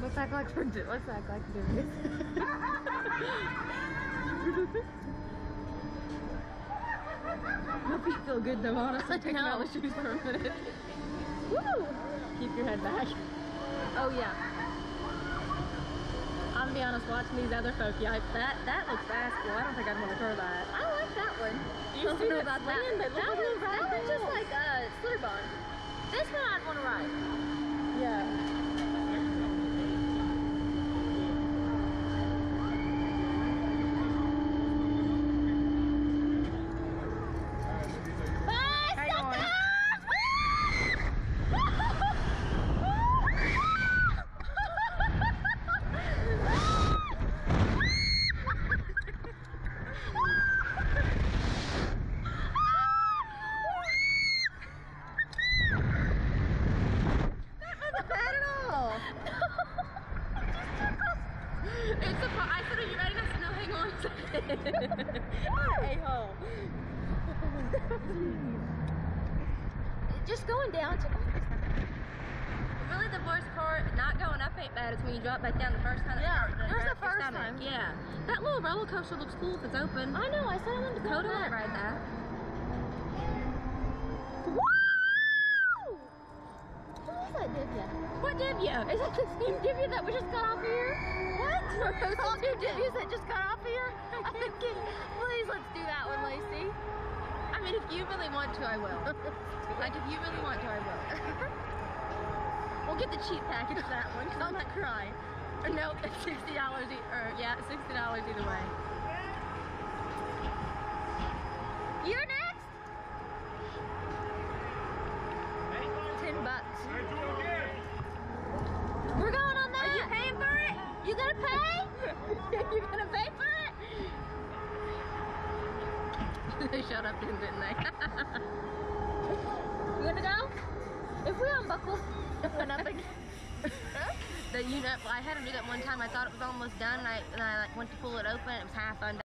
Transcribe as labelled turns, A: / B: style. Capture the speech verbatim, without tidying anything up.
A: Let's act like we're do let's act like we're doing this. My feet feel good though, honestly. Taking out the shoes for a minute. Woo! Keep your head back. Oh yeah. I'm gonna be honest, watching these other folk, yeah, that that looks fast. Well, I don't think I'd want to throw that. I like that one. You see that about that? That, that, one, that one's just like a uh, Slitterbond. This one I'd want to ride. Yeah.
B: It's a I said, are you ready? I said, no, hang on a second. A-hole.
A: Just going down to
B: Really, the worst part, not going up ain't bad. It's when you drop back down the first time.
A: Yeah,
B: it
A: there's the first time.
B: Yeah. That little roller coaster looks cool if it's open.
A: I know, I said I wanted to go on
B: Coda
A: that.
B: might ride that.
A: Woo! Who is that Divya?
B: What Divya?
A: Is that the same Divya that we just got off here? What? Are those all two Divyas that just got off here? I'm thinking, please let's do that one, Lacey.
B: I mean, if you really want to, I will. Like, if you really want to, I will. We'll get the cheap package for that one, because I'm not crying. Or no, it's sixty dollars, e or yeah, sixty dollars either way.
A: You're next? Ten bucks. We're going on that.
B: Are you paying for it?
A: You gonna pay?
B: You gonna pay for it? They shut up then, didn't they?
A: You gonna go? If we unbuckle, nothing.
B: That you know, I had to do that one time. I thought it was almost done, and I and I like went to pull it open. It was half undone.